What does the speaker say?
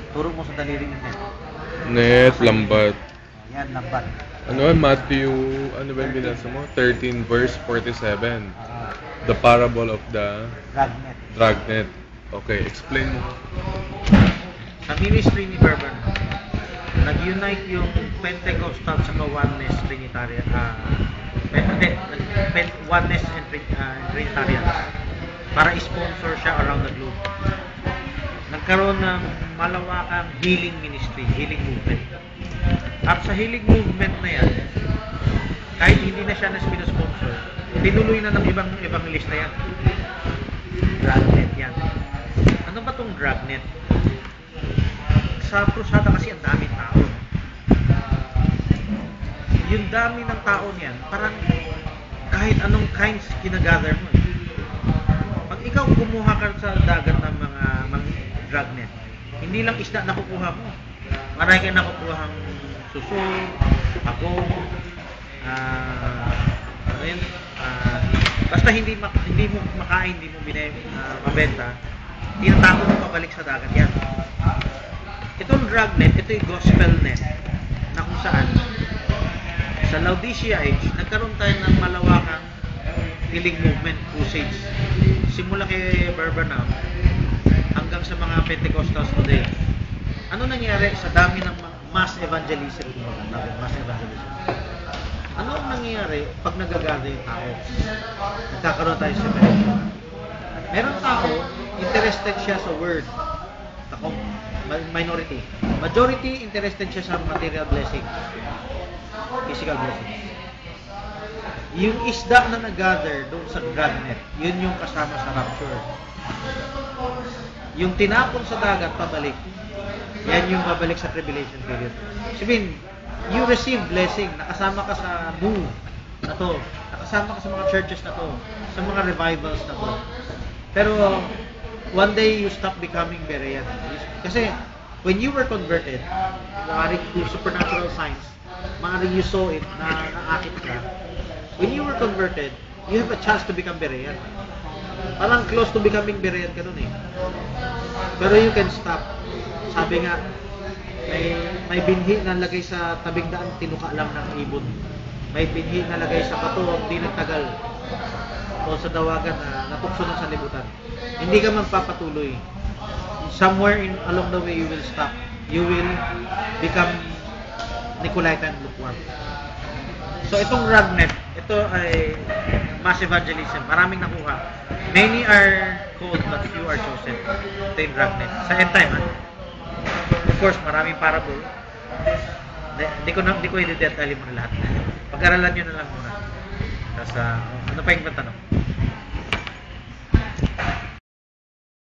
Turo mo sa daliri yung net. Net, lambat. Yan, lambat. Ano, Matthew, ano ba yung binasa mo? 13 verse 47. The parable of the Dragnet. dragnet. Okay, explain mo. Sa ministry ni Berber, nag-unite yung Pentecostal sa Oneness Trinitarian. Oneness and Trinitarian para sponsor siya around the globe. Nagkaroon ng malawakang healing ministry, healing movement. At sa healing movement na yan, kahit hindi na siya na sponsor, tinuloy na ng ibang evangelista yan. Dragnet yan. Ano ba tong dragnet? Sa krusada kasi ang daming tao. Yung dami ng tao niyan, parang kahit anong kinds kinagather mo. Pag ikaw kumuha ka sa dagat ng mga dragnet, hindi lang isda nakukuha mo. Marami kang nakukuhang suso, ako, basta hindi mo makain, hindi mo mabenta, tinatapon mo pabalik sa dagat yan. Itong dragnet, ito yung gospel net na kung saan sa Laodicea age, nagkaroon tayo ng malawakang healing movement, crusades. Simula kay Barbanam hanggang sa mga Pentecostals today. Ano nangyari sa dami ng mass evangelism? Mass evangelism. Ano ang nangyayari pag nagagather yung tao? Nagkakaroon tayo sa separation. Merong tao, interested siya sa word. Ako, minority. Majority, interested siya sa material blessing. Physical blessing. Yung isda na nag-gather doon sa dragnet, yun yung kasama sa rapture. Yung tinapon sa dagat, pabalik. Yan yung babalik sa tribulation period. Sabihin, you receive blessing, nakasama ka sa move na to, nakasama ka sa mga churches na to, sa mga revivals na to. Pero, one day you stop becoming Berean. Kasi, when you were converted, maaaring through supernatural signs, maaaring you saw it na naakit ka. When you were converted, you have a chance to become Berean. Parang close to becoming Berean ka nun eh. Pero you can stop. Sabi nga, may binhi na lagay sa tabing daan, tinuka lang ng ibon. May binhi na lagay sa bato, hindi nagtagal. O sa dawagan na natukso ng sanlibutan. Hindi ka magpapatuloy. Somewhere along the way, you will stop. You will become Nicolaitan lukewarm. So itong dragnet, ito ay mass evangelism. Maraming nakuha. Many are called but few are chosen. Ito yung dragnet. Sa end time, ha? Of course, maraming parable. Hindi ko i-detail mo na lahat. Pag-aralan nyo na lang muna. Tapos, ano pa yung tanong?